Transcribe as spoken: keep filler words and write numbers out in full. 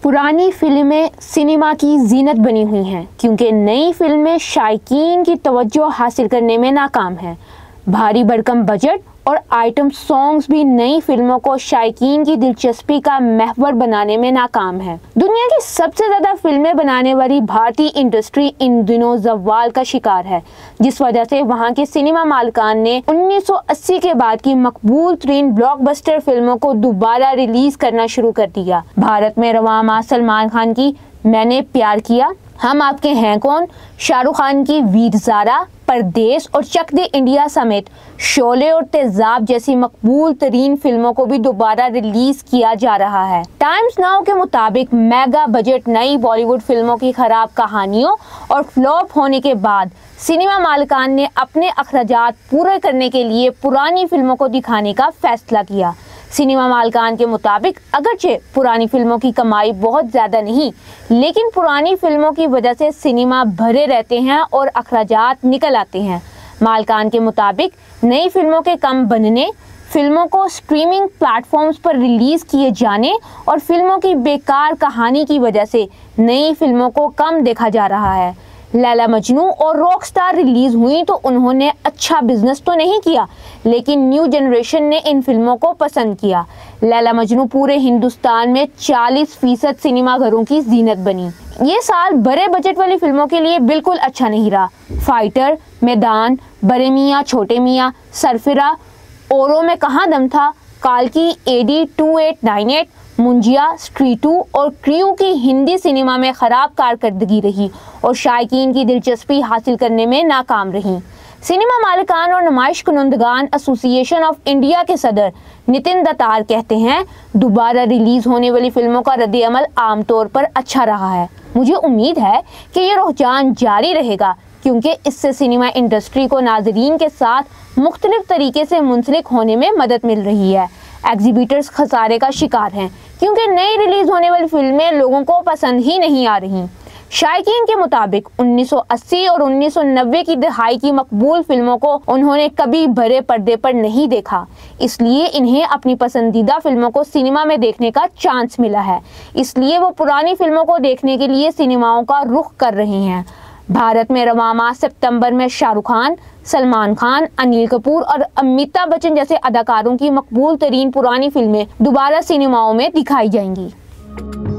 पुरानी फिल्में सिनेमा की जीनत बनी हुई हैं क्योंकि नई फिल्में शायकीन की तवज्जो हासिल करने में नाकाम हैं। भारी भरकम बजट और आइटम सॉन्ग्स भी नई फिल्मों को शायकीन की दिलचस्पी का महवर बनाने में नाकाम है। दुनिया की सबसे ज्यादा फिल्में बनाने वाली भारतीय इंडस्ट्री इन दिनों ज़वाल का शिकार है, जिस वजह से वहां के सिनेमा मालिकान ने उन्नीस सौ अस्सी के बाद की मकबूल तरीन ब्लॉकबस्टर फिल्मों को दोबारा रिलीज करना शुरू कर दिया। भारत में रवां माह सलमान खान की मैंने प्यार किया, हम आपके हैं कौन, शाहरुख खान की वीर ज़ारा, परदेस और चक दे इंडिया समेत शोले और तेजाब जैसी मकबूल तरीन फिल्मों को भी दोबारा रिलीज किया जा रहा है। टाइम्स नाउ के मुताबिक मेगा बजट नई बॉलीवुड फिल्मों की खराब कहानियों और फ्लॉप होने के बाद सिनेमा मालिकान ने अपने अखराजात पूरे करने के लिए पुरानी फिल्मों को दिखाने का फैसला किया। सिनेमा मालिकान के मुताबिक अगरचे पुरानी फिल्मों की कमाई बहुत ज़्यादा नहीं, लेकिन पुरानी फिल्मों की वजह से सिनेमा भरे रहते हैं और अखराजात निकल आते हैं। मालिकान के मुताबिक नई फिल्मों के कम बनने, फिल्मों को स्ट्रीमिंग प्लेटफॉर्म्स पर रिलीज किए जाने और फिल्मों की बेकार कहानी की वजह से नई फिल्मों को कम देखा जा रहा है। लैला मजनू और रॉकस्टार रिलीज हुई तो उन्होंने अच्छा बिजनेस तो नहीं किया, लेकिन न्यू जनरेशन ने इन फिल्मों को पसंद किया। लैला मजनू पूरे हिंदुस्तान में चालीस फीसद सिनेमा घरों की जीनत बनी। ये साल बड़े बजट वाली फिल्मों के लिए बिल्कुल अच्छा नहीं रहा। फाइटर, मैदान, बड़े मियाँ छोटे मियाँ, सरफिरा, औरों में कहाँ दम था, काल्की, AD two eight nine eight, Munjya, Stree two और क्रियू की हिंदी सिनेमा में खराब कारकर्दगी रही और शायकीन की दिलचस्पी हासिल करने में नाकाम रही। सिनेमा मालिकान और नुमाइश कुनंदगान एसोसिएशन ऑफ इंडिया के सदर नितिन दत्तार कहते हैं, दोबारा रिलीज होने वाली फिल्मों का रद्द-ए-अमल आमतौर पर अच्छा रहा है। मुझे उम्मीद है कि ये रुझान जारी रहेगा क्योंकि इससे सिनेमा इंडस्ट्री को नाजरीन के साथ मुख्तलिफ तरीके से मुंसलिक होने में मदद मिल रही है। एग्जीबिटर्स खसारे का शिकार हैं क्योंकि नई रिलीज होने वाली फिल्में लोगों को पसंद ही नहीं आ रही। शायकीन के मुताबिक उन्नीस सौ अस्सी और उन्नीस सौ नब्बे की दहाई की मकबूल फिल्मों को उन्होंने कभी बड़े पर्दे पर नहीं देखा, इसलिए इन्हें अपनी पसंदीदा फिल्मों को सिनेमा में देखने का चांस मिला है। इसलिए वो पुरानी फिल्मों को देखने के लिए सिनेमाओं का रुख कर रहे हैं। भारत में रवां माह सितंबर में शाहरुख खान, सलमान खान, अनिल कपूर और अमिताभ बच्चन जैसे अदाकारों की मकबूल तरीन पुरानी फिल्में दोबारा सिनेमाओं में दिखाई जाएंगी।